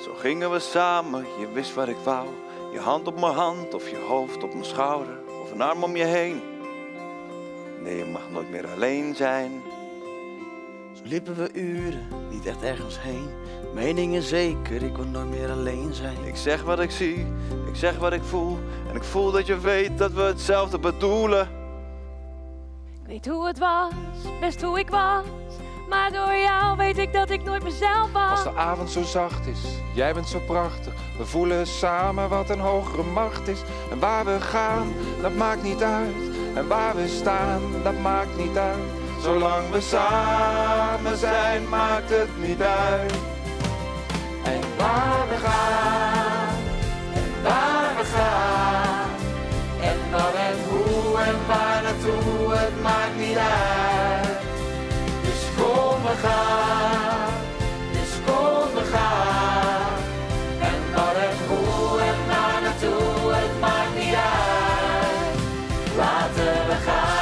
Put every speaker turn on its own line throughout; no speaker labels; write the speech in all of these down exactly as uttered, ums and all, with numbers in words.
Zo gingen we samen, je wist wat ik wou. Je hand op mijn hand of je hoofd op mijn schouder. Of een arm om je heen. Nee, je mag nooit meer alleen zijn.
Zo liepen we uren, niet echt ergens heen. Meningen zeker, ik kon nooit meer alleen zijn.
Ik zeg wat ik zie, ik zeg wat ik voel. En ik voel dat je weet dat we hetzelfde bedoelen.
Ik weet hoe het was, best hoe ik was. Maar door jou weet ik dat ik nooit mezelf was.
Als de avond zo zacht is, jij bent zo prachtig. We voelen samen wat een hogere macht is. En waar we gaan, dat maakt niet uit. En waar we staan, dat maakt niet uit. Zolang we samen zijn, maakt het niet uit. En waar we gaan, en waar we gaan. En wat en hoe en waar naartoe, het maakt niet uit. Dus kom we gaan, dus kom we gaan. En wat en hoe en waar naartoe, het maakt niet uit. Laten we gaan.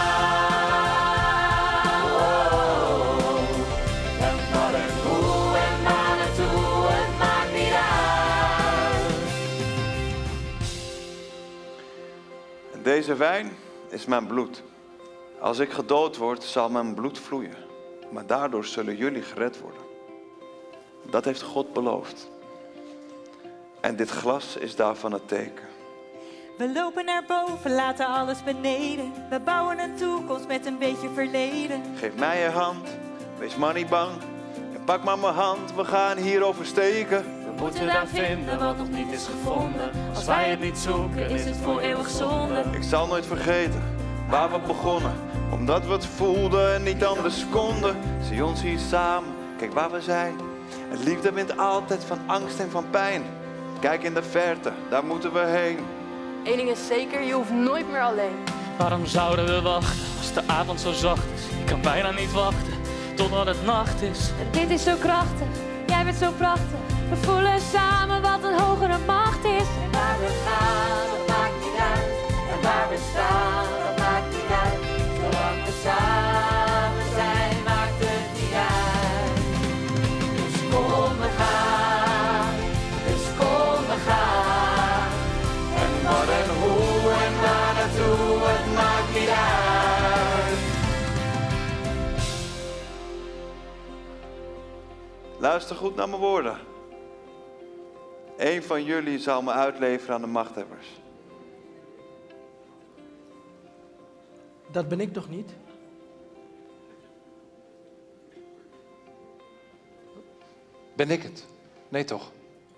Deze wijn is mijn bloed. Als ik gedood word, zal mijn bloed vloeien. Maar daardoor zullen jullie gered worden. Dat heeft God beloofd. En dit glas is daarvan het teken.
We lopen naar boven, laten alles beneden. We bouwen een toekomst met een beetje verleden.
Geef mij je hand, wees maar niet bang. En pak maar mijn hand, we gaan hier oversteken.
We moeten daar vinden wat nog niet is gevonden. Als wij het niet zoeken, is het voor eeuwig zonde.
Ik zal nooit vergeten waar we begonnen. Omdat we het voelden en niet anders konden. Zie ons hier samen, kijk waar we zijn. En liefde wint altijd van angst en van pijn. Kijk in de verte, daar moeten we heen.
Eén ding is zeker, je hoeft nooit meer alleen.
Waarom zouden we wachten als de avond zo zacht is? Ik kan bijna niet wachten totdat het nacht is.
En dit is zo krachtig, jij bent zo prachtig. We voelen samen wat een hogere macht is.
En waar we gaan, dat maakt niet uit. En waar we staan, dat maakt niet uit. Zolang we samen zijn, maakt het niet uit. Dus kom we gaan, dus kom we gaan.
En wat en hoe en waar naartoe, het maakt niet uit.
Luister goed naar mijn woorden. Eén van jullie zal me uitleveren aan de machthebbers.
Dat ben ik toch niet?
Ben ik het? Nee toch?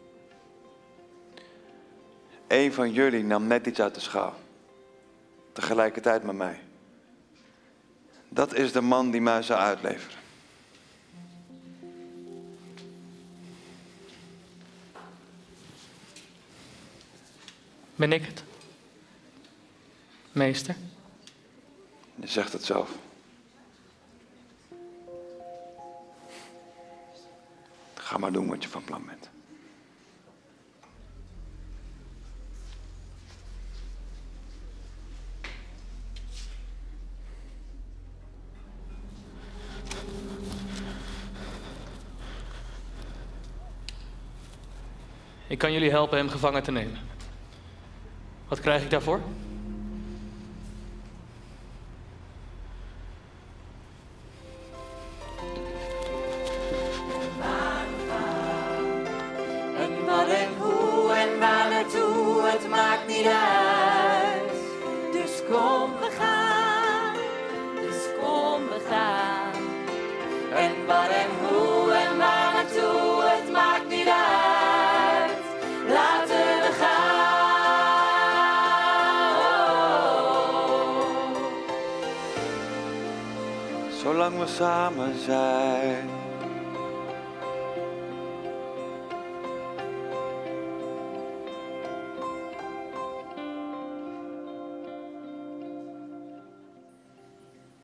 Eén van jullie nam net iets uit de schaal. Tegelijkertijd met mij. Dat is de man die mij zal uitleveren.
Ben ik het? Meester?
Je zegt het zelf. Ga maar doen wat je van plan bent.
Ik kan jullie helpen hem gevangen te nemen. Wat krijg ik daarvoor?
En wat en hoe en waar naartoe, het maakt niet uit. Dus kom we gaan, dus kom we gaan. En wat en hoe en waar naartoe, het maakt niet uit. Laten we gaan.
Zolang we samen zijn.